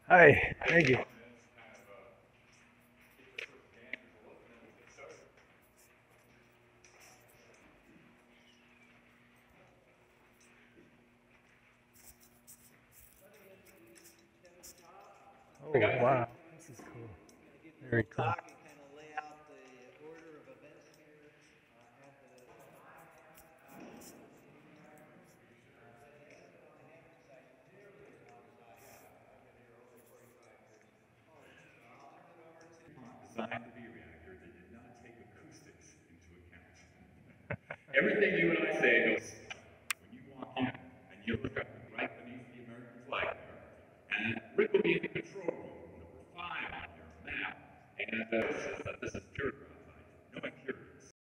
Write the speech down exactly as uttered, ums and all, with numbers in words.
Hi, thank you. Oh, wow. This is cool. Very cool. Designed to be a reactor that did not take acoustics into account. Everything you and I say goes when you walk in and you look up right beneath the American flag there, and Rick will be in the control room, number five on your map, and uh, this is